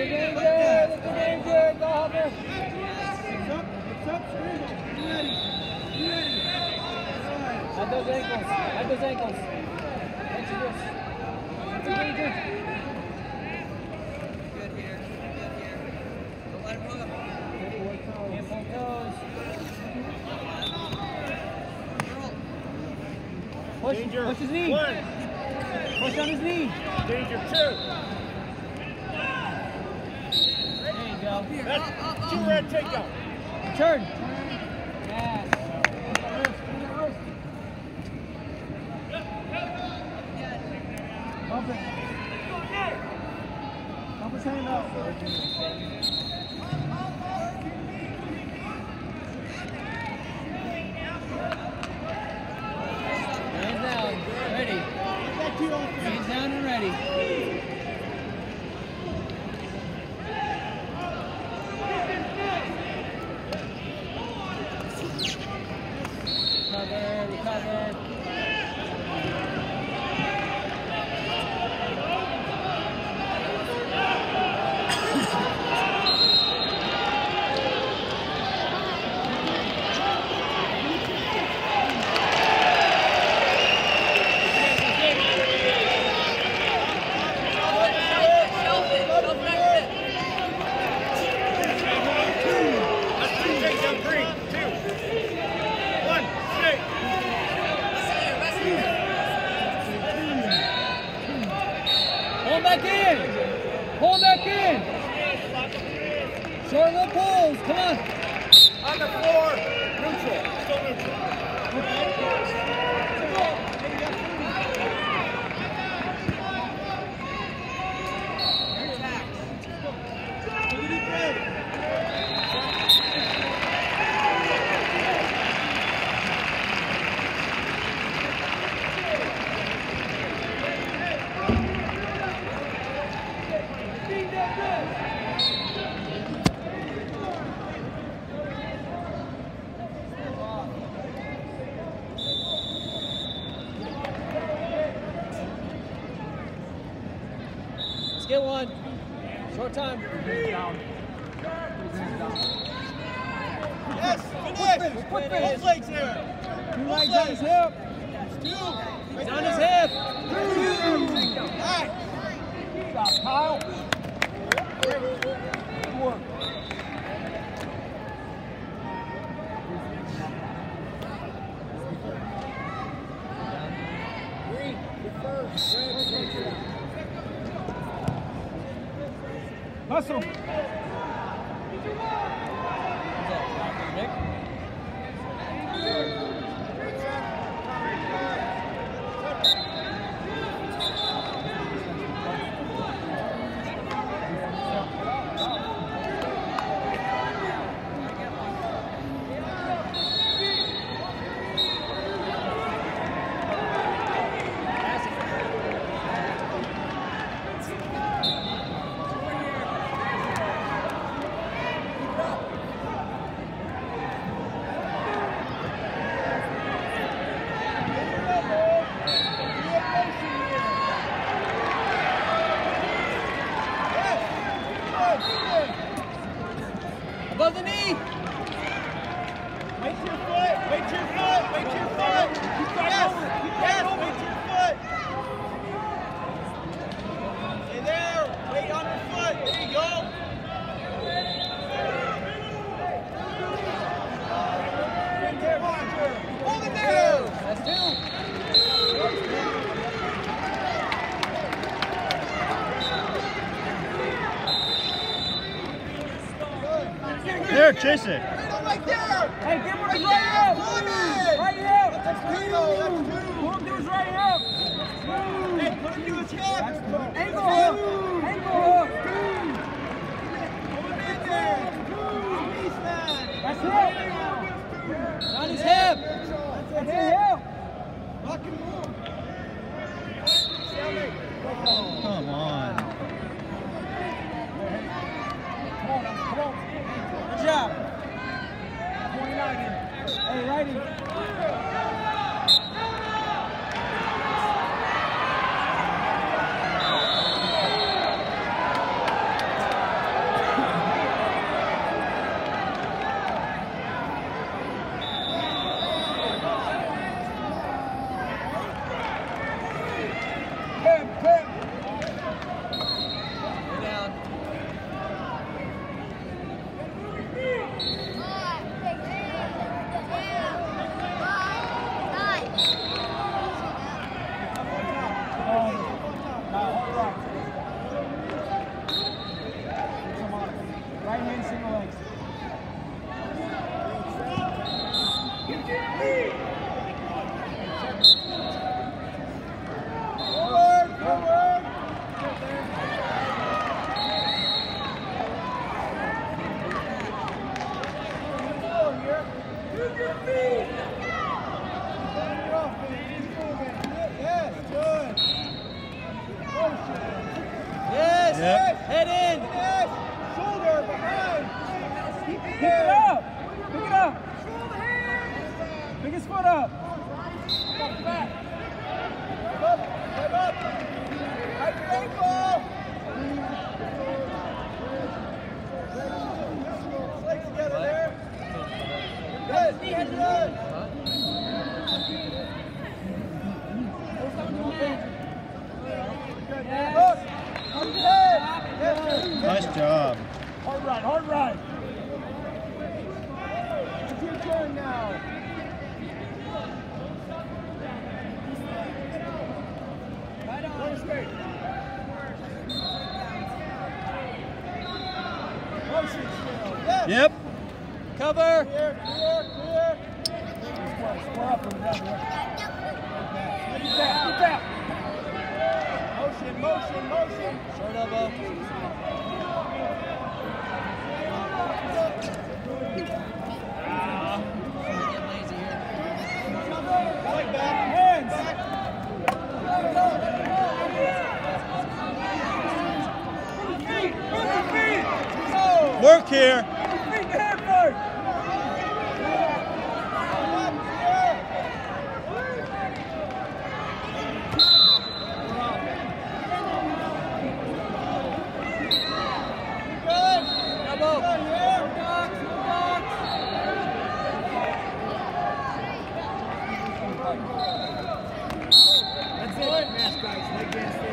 Add those ankles. That's your wrist. That's a danger. Good here. Don't let him hook. Can't pull toes. Push. Danger. Push his knee. 1. Push on his knee. Danger 2. There you go. That's 2 red takedown. Turn. Yes. Bump it. Bump his hand up. Hands down. Ready. Hands down and ready. Recover. Pull back in. Short little pulls. Come on. On the floor. Neutral. Still neutral. Let's get one. Short time. Yes, finish. Both legs there. 2 legs on his hip. 2. He's on his hip. 2. Nice. Stop, Kyle. Good work. Hustle. Above the knee. Wait to your foot. Wait to your foot. Wait to your foot. Yes. Yes. Wait to your foot. Stay there. Wait on your foot. There you go. Hold it there. That's 2. There, chase it. Right there. Hey, give him his right hip. Right hip. That's 2. Pull him to his right hip. Hey, put him to his hip. Ankle hook. Ankle hook. Put him in there. That's hip. On his hip. That's his hip. Lock him more. Come on. Come on. Good job. 29 here. Hey, righty. Yes. Yep. Head in. Shoulder behind. Keep it Pick it up. Pick it up. Pick his foot up. Back. Up. Step up. Hide your ankle. Legs together there. Good. Good. Look. On your head. Yes. Nice job. Hard ride, hard ride. It's your turn now. Right on. Go straight. Motion still. Yes. Yep. Cover. Clear, clear, clear. Square up and down. Get that. Motion, motion, motion. Short elbow. Right back. Hands. Work here. Feet and hand first. That's it. Mash guys. Leg dance.